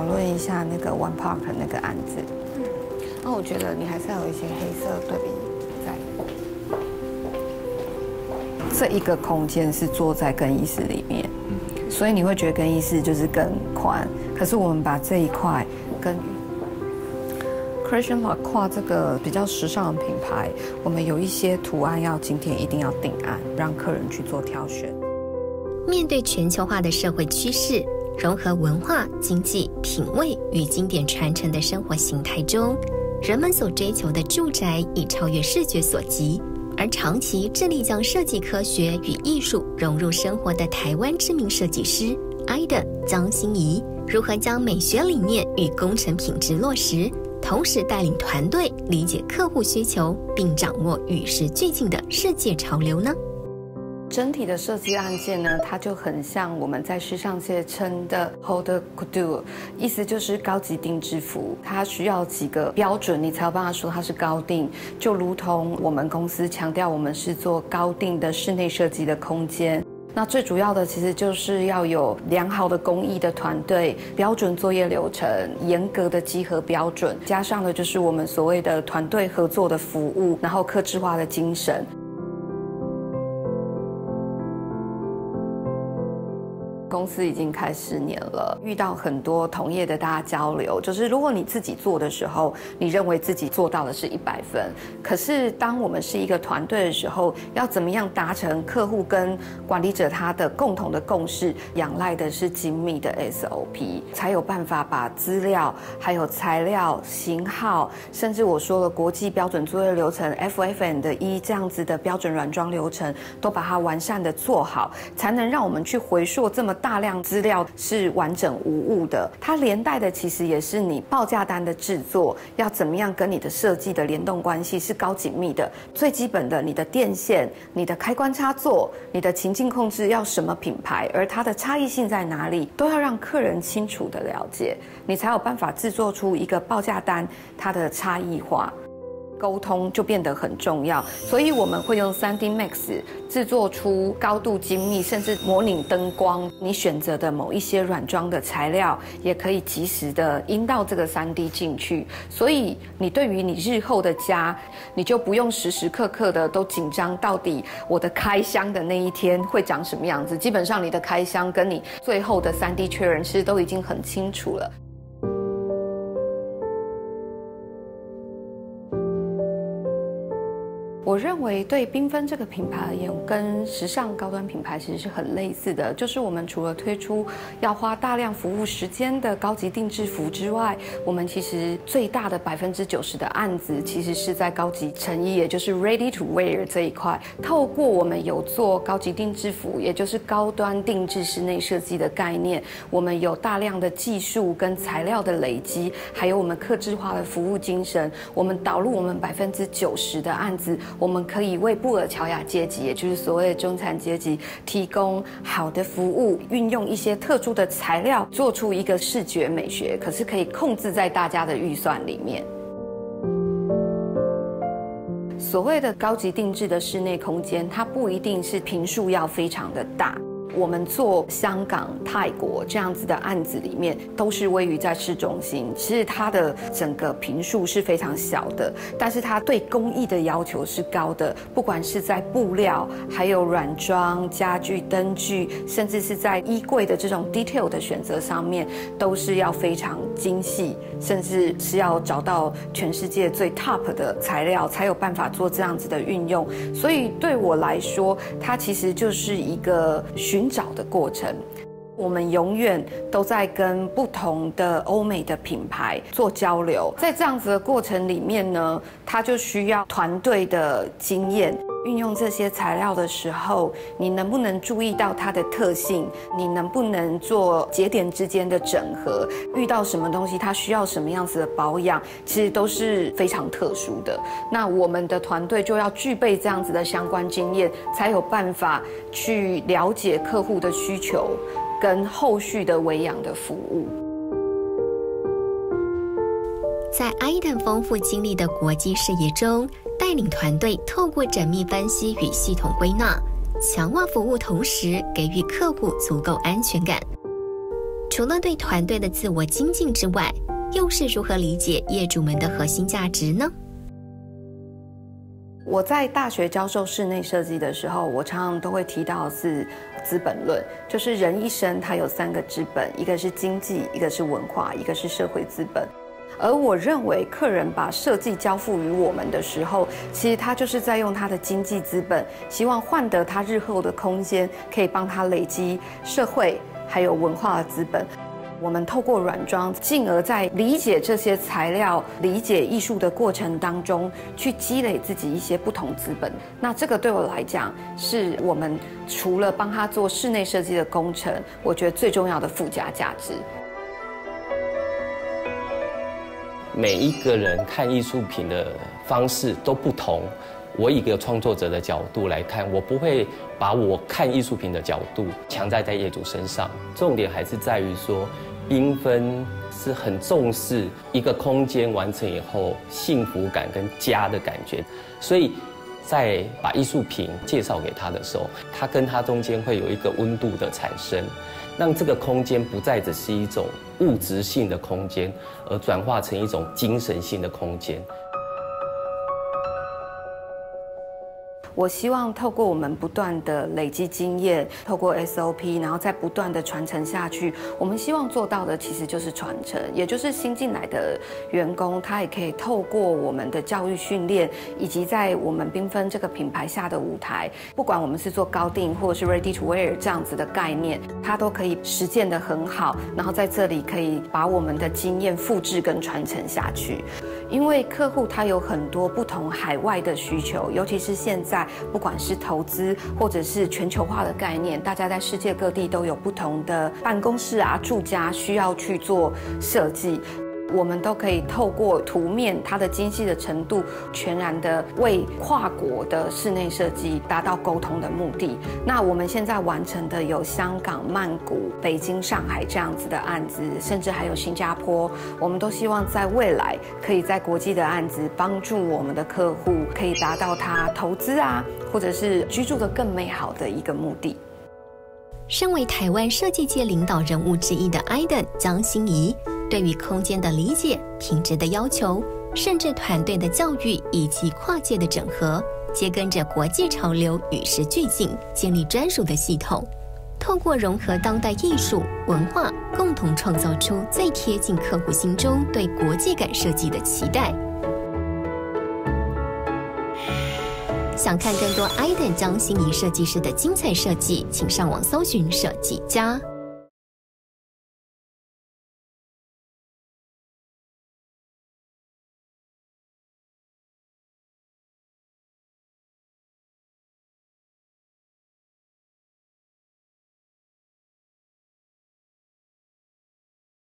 讨论一下那个 One Park 那个案子。那我觉得你还是要有一些黑色对比在。这一个空间是坐在更衣室里面，所以你会觉得更衣室就是更宽。可是我们把这一块跟 Christian Lacroix 这个比较时尚的品牌，我们有一些图案要今天一定要定案，让客人去做挑选。 面对全球化的社会趋势，融合文化、经济、品味与经典传承的生活形态中，人们所追求的住宅已超越视觉所及。而长期致力将设计科学与艺术融入生活的台湾知名设计师 IDA 江心怡，如何将美学理念与工程品质落实，同时带领团队理解客户需求，并掌握与时俱进的世界潮流呢？ 整体的设计案件呢，它就很像我们在时尚界称的 haute couture， 意思就是高级定制服。它需要几个标准，你才有办法说它是高定。就如同我们公司强调，我们是做高定的室内设计的空间。那最主要的其实就是要有良好的工艺的团队、标准作业流程、严格的稽核标准，加上的就是我们所谓的团队合作的服务，然后客制化的精神。公司已经开10年了，遇到很多同业的大家交流，就是如果你自己做的时候，你认为自己做到的是100分，可是当我们是一个团队的时候，要怎么样达成客户跟管理者他的共同的共识，仰赖的是精密的 SOP， 才有办法把资料、还有材料、型号，甚至我说的国际标准作业流程 FFN1这样子的标准软装流程，都把它完善的做好，才能让我们去回溯这么大量资料是完整无误的。它连带的其实也是你报价单的制作要怎么样跟你的设计的联动关系是高紧密的。最基本的，你的电线、你的开关插座、你的情境控制要什么品牌，而它的差异性在哪里，都要让客人清楚的了解，你才有办法制作出一个报价单它的差异化。沟通就变得很重要，所以我们会用 3D Max 制作出高度精密，甚至模拟灯光。你选择的某一些软装的材料，也可以及时的印到这个3D 进去。所以你对于你日后的家，你就不用时时刻刻的都紧张，到底我的开箱的那一天会长什么样子。基本上你的开箱跟你最后的3D 确认，其实都已经很清楚了。我认为对缤纷这个品牌而言，跟时尚高端品牌其实是很类似的，就是我们除了推出要花大量服务时间的高级定制服之外，我们其实最大的90%的案子其实是在高级成衣，也就是 ready to wear 这一块。透过我们有做高级定制服，也就是高端定制室内设计的概念，我们有大量的技术跟材料的累积，还有我们客制化的服务精神，我们导入我们90%的案子。我们可以为布尔乔亚阶级，也就是所谓的中产阶级，提供好的服务，运用一些特殊的材料，做出一个视觉美学，可是可以控制在大家的预算里面。所谓的高级定制的室内空间，它不一定是坪数要非常的大。我们做香港、泰国这样子的案子里面，都是位于在市中心，其实它的整个坪数是非常小的，但是它对工艺的要求是高的，不管是在布料、还有软装、家具、灯具，甚至是在衣柜的这种 detail 的选择上面，都是要非常精细，甚至是要找到全世界最 top 的材料，才有办法做这样子的运用。所以对我来说，它其实就是一个寻找的过程。我们永远都在跟不同的欧美的品牌做交流，在这样子的过程里面呢，它就需要团队的经验。运用这些材料的时候，你能不能注意到它的特性？你能不能做节点之间的整合？遇到什么东西，它需要什么样子的保养，其实都是非常特殊的。那我们的团队就要具备这样子的相关经验，才有办法去了解客户的需求，跟后续的维养的服务。 在 IDA 丰富经历的国际视野中，带领团队透过缜密分析与系统归纳，强化服务，同时给予客户足够安全感。 除了对团队的自我精进之外，又是如何理解业主们的核心价值呢？ 我在大学教授室内设计的时候，我常常都会提到是资本论，就是人一生他有3个资本，一个是经济，一个是文化，一个是社会资本。而我认为，客人把设计交付于我们的时候，其实他就是在用他的经济资本，希望换得他日后的空间，可以帮他累积社会还有文化的资本。我们透过软装，进而在理解这些材料、理解艺术的过程当中，去积累自己一些不同资本。那这个对我来讲，是我们除了帮他做室内设计的工程，我觉得最重要的附加价值。 每一个人看艺术品的方式都不同。我以一个创作者的角度来看，我不会把我看艺术品的角度强加在业主身上。重点还是在于说，缤纷是很重视一个空间完成以后幸福感跟家的感觉，所以在把艺术品介绍给他的时候，他跟他中间会有一个温度的产生，让这个空间不再只是一种物质性的空间，而转化成一种精神性的空间。 我希望透过我们不断的累积经验，透过 SOP， 然后再不断的传承下去。我们希望做到的其实就是传承，也就是新进来的员工，他也可以透过我们的教育训练，以及在我们缤纷这个品牌下的舞台，不管我们是做高定或者是 ready to wear 这样子的概念，他都可以实践得很好，然后在这里可以把我们的经验复制跟传承下去。因为客户他有很多不同海外的需求，尤其是现在不管是投资或者是全球化的概念，大家在世界各地都有不同的办公室啊、住家需要去做设计。我们都可以透过图面它的精细的程度，全然的为跨国的室内设计达到沟通的目的。那我们现在完成的有香港、曼谷、北京、上海这样子的案子，甚至还有新加坡。我们都希望在未来可以在国际的案子帮助我们的客户，可以达到他投资啊，或者是居住的更美好的一个目的。 身为台湾设计界领导人物之一的 Iden 江心怡，对于空间的理解、品质的要求，甚至团队的教育以及跨界的整合，皆跟着国际潮流与时俱进，建立专属的系统，透过融合当代艺术文化，共同创造出最贴近客户心中对国际感设计的期待。想看更多 Iden 江心怡设计师的精彩设计，请上网搜寻设计家。